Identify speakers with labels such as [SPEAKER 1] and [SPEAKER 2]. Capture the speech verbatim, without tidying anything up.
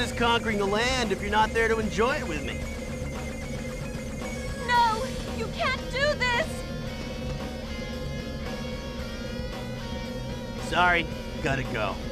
[SPEAKER 1] good as conquering the land if you're not there to enjoy it with me.
[SPEAKER 2] No! You can't do this!
[SPEAKER 1] Sorry, gotta go.